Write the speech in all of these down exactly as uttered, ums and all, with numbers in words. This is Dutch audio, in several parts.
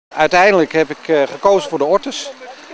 Uiteindelijk heb ik uh, gekozen voor de Ortes.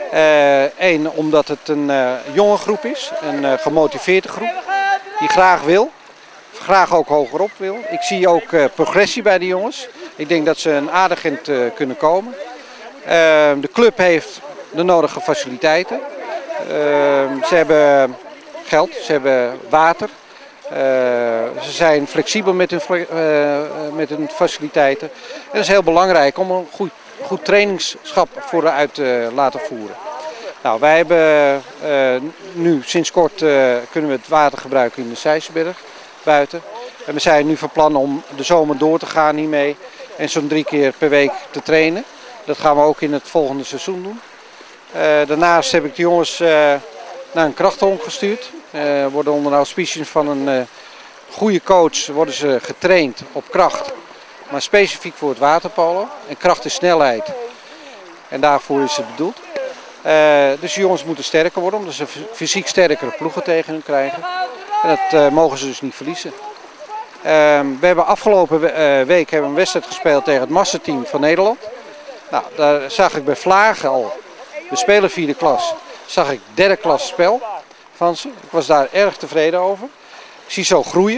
Eén, uh, omdat het een uh, jonge groep is, een uh, gemotiveerde groep die graag wil, graag ook hogerop wil. Ik zie ook uh, progressie bij de jongens. Ik denk dat ze een aardig eind uh, kunnen komen. Uh, de club heeft de nodige faciliteiten. Uh, ze hebben geld, ze hebben water. Uh, ze zijn flexibel met hun, uh, met hun faciliteiten. En dat is heel belangrijk om een goed, goed trainingsschap vooruit te uh, laten voeren. Nou, wij hebben uh, nu sinds kort uh, kunnen we het water gebruiken in de Sijsberg buiten. En we zijn nu van plan om de zomer door te gaan hiermee en zo'n drie keer per week te trainen. Dat gaan we ook in het volgende seizoen doen. Uh, daarnaast heb ik de jongens uh, naar een krachthonk gestuurd. Uh, worden onder de auspiciën van een uh, goede coach worden ze getraind op kracht, maar specifiek voor het waterpolo. En kracht is snelheid en daarvoor is het bedoeld. Uh, dus de jongens moeten sterker worden, omdat ze fysiek sterkere ploegen tegen hun krijgen. En dat uh, mogen ze dus niet verliezen. Uh, we hebben afgelopen we uh, week hebben we een wedstrijd gespeeld tegen het massateam van Nederland. Nou, daar zag ik bij Vlagen al, we spelen vierde klas, zag ik derde klas spel van ze. Ik was daar erg tevreden over. Ik zie zo groeien,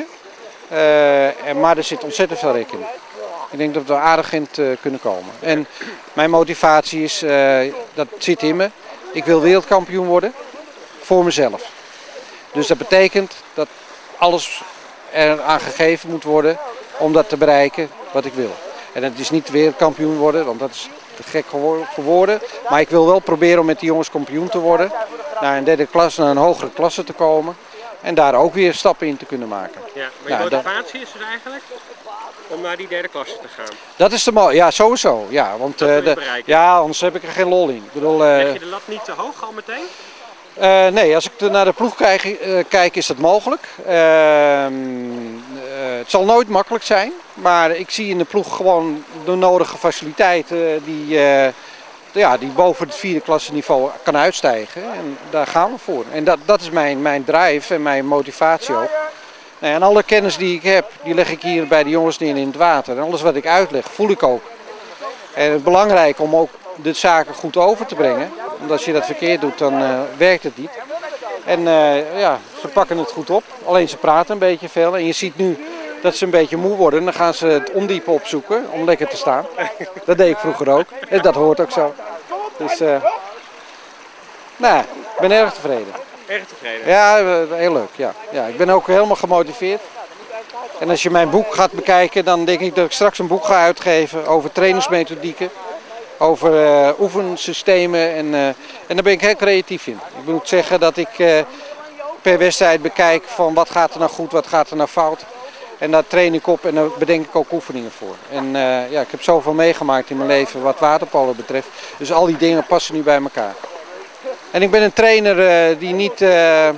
uh, maar er zit ontzettend veel rek in. Ik denk dat we aardig in uh, kunnen komen. En mijn motivatie is, uh, dat zit in me, ik wil wereldkampioen worden voor mezelf. Dus dat betekent dat alles eraan gegeven moet worden om dat te bereiken wat ik wil. En het is niet wereldkampioen worden, want dat is te gek voor woorden. Maar ik wil wel proberen om met die jongens kampioen te worden. Naar een derde klas, naar een hogere klasse te komen. En daar ook weer stappen in te kunnen maken. Ja, maar je nou, motivatie is dus eigenlijk om naar die derde klasse te gaan? Dat is de mo ja, sowieso. Ja, want, uh, de, ja, anders heb ik er geen lol in. Ik bedoel, uh, Leg je de lat niet te hoog al meteen? Uh, nee, als ik naar de ploeg kijk, uh, kijk is dat mogelijk. Uh, uh, het zal nooit makkelijk zijn, maar ik zie in de ploeg gewoon de nodige faciliteiten die, uh, ja, die boven het vierde klasse niveau kan uitstijgen. En daar gaan we voor. En dat, dat is mijn, mijn drive en mijn motivatie ook. Nou, en alle kennis die ik heb, die leg ik hier bij de jongens neer in het water. En alles wat ik uitleg, voel ik ook. En het is belangrijk om ook de zaken goed over te brengen. Want als je dat verkeerd doet, dan uh, werkt het niet. En uh, ja, ze pakken het goed op. Alleen ze praten een beetje veel. En je ziet nu dat ze een beetje moe worden. Dan gaan ze het ondiepe opzoeken om lekker te staan. Dat deed ik vroeger ook. En dat hoort ook zo. Dus, uh, nou, ik ben erg tevreden. Erg tevreden? Ja, heel leuk. Ja. Ja, ik ben ook helemaal gemotiveerd. En als je mijn boek gaat bekijken, dan denk ik dat ik straks een boek ga uitgeven over trainingsmethodieken. Over uh, oefensystemen en, uh, en daar ben ik heel creatief in. Ik moet zeggen dat ik uh, per wedstrijd bekijk van wat gaat er nou goed, wat gaat er nou fout. En daar train ik op en daar bedenk ik ook oefeningen voor. En uh, ja, ik heb zoveel meegemaakt in mijn leven wat waterpolo betreft. Dus al die dingen passen nu bij elkaar. En ik ben een trainer uh, die, niet, uh, uh,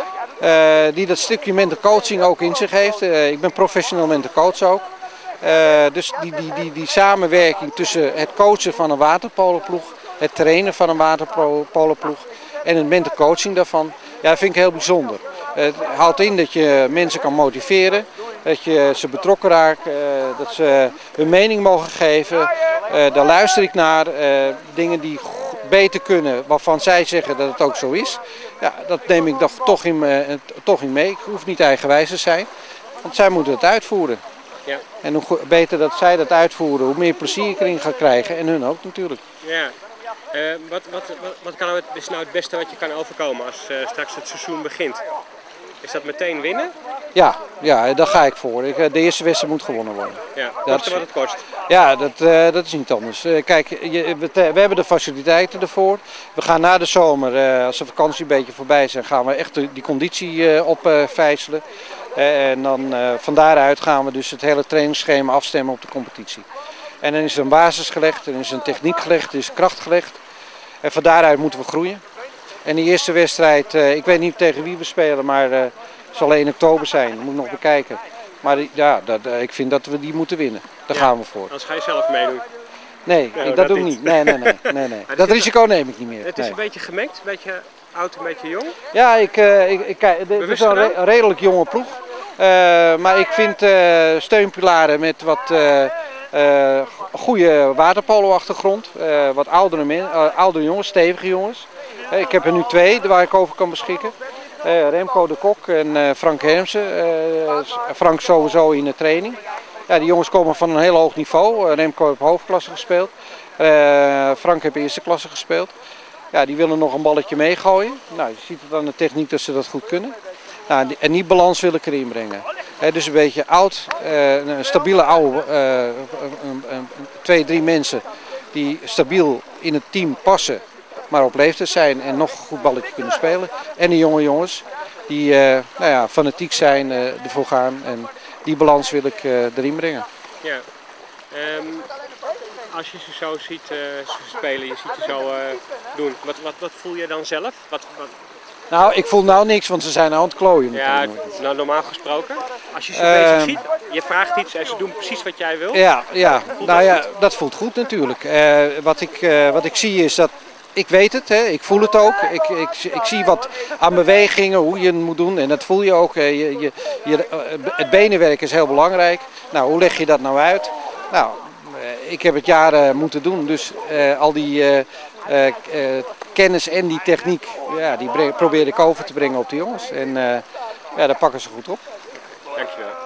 die dat stukje mental coaching ook in zich heeft. Uh, ik ben professional mental coach ook. Uh, dus die, die, die, die samenwerking tussen het coachen van een waterpoloploeg, het trainen van een waterpoloploeg en het mental coaching daarvan, ja, dat vind ik heel bijzonder. Uh, het houdt in dat je mensen kan motiveren, dat je ze betrokken raakt, uh, dat ze hun mening mogen geven. Uh, daar luister ik naar, uh, dingen die beter kunnen, waarvan zij zeggen dat het ook zo is. Ja, dat neem ik toch in, uh, toch in mee. Ik hoef niet eigenwijs te zijn, want zij moeten het uitvoeren. Ja. En hoe beter dat zij dat uitvoeren, hoe meer plezier ik erin ga krijgen en hun ook natuurlijk. Ja. Uh, wat, wat, wat, wat kan nou het, is nou het beste wat je kan overkomen als uh, straks het seizoen begint? Is dat meteen winnen? Ja, ja, daar ga ik voor. Ik, de eerste wedstrijd moet gewonnen worden. Ja, koste wat het kost. Ja, dat, uh, dat is niet anders. Uh, kijk, je, we, we hebben de faciliteiten ervoor. We gaan na de zomer, uh, als de vakantie een beetje voorbij is, gaan we echt die conditie uh, opvijzelen. Uh, en dan uh, van daaruit gaan we dus het hele trainingsschema afstemmen op de competitie. En dan is er een basis gelegd, dan is er een techniek gelegd, er is kracht gelegd. En van daaruit moeten we groeien. En die eerste wedstrijd, uh, ik weet niet tegen wie we spelen, maar uh, het zal één oktober zijn. Dat moet ik nog bekijken. Maar ja, dat, uh, ik vind dat we die moeten winnen. Daar ja, gaan we voor. Anders ga je zelf meedoen? Nee, nou, dat, dat doe ik niet. Nee, nee, nee. nee, nee. Dat risico neem ik niet meer. Het is nee. een beetje gemengd, een beetje oud, een beetje jong? Ja, ik, uh, ik, ik, het is een re redelijk jonge ploeg. Uh, maar ik vind uh, steunpilaren met wat uh, Uh, goede waterpolo-achtergrond, uh, wat oudere, men, uh, oudere jongens, stevige jongens. Uh, ik heb er nu twee waar ik over kan beschikken. Uh, Remco de Kok en uh, Frank Hermsen. Uh, Frank sowieso in de training. Ja, die jongens komen van een heel hoog niveau. Uh, Remco heeft hoofdklasse gespeeld. Uh, Frank heeft eerste klasse gespeeld. Ja, die willen nog een balletje meegooien. Nou, je ziet het aan de techniek dat ze dat goed kunnen. Nou, en die balans wil ik erin brengen. He, dus een beetje oud, uh, een stabiele oude, uh, een, een, twee, drie mensen die stabiel in het team passen, maar op leeftijd zijn en nog een goed balletje kunnen spelen. En de jonge jongens die uh, nou ja, fanatiek zijn, uh, ervoor gaan en die balans wil ik uh, erin brengen. Ja. Um, als je ze zo ziet uh, spelen, je ziet ze zo uh, doen, wat, wat, wat voel je dan zelf? Wat, wat... Nou, ik voel nou niks, want ze zijn aan het klooien. Ja, nou, normaal gesproken. Als je ze uh, bezig ziet, je vraagt iets en ze doen precies wat jij wil. Ja, ja. nou ja, dat voelt goed natuurlijk. Uh, wat, ik, uh, wat ik zie is dat, ik weet het, hè, ik voel het ook. Ik, ik, ik zie wat aan bewegingen, hoe je het moet doen en dat voel je ook. Je, je, je, het benenwerk is heel belangrijk. Nou, hoe leg je dat nou uit? Nou, ik heb het jaren moeten doen, dus uh, al die uh, uh, uh, kennis en die techniek, ja, die breng, probeer ik over te brengen op de jongens. En uh, ja, daar pakken ze goed op. Dankjewel.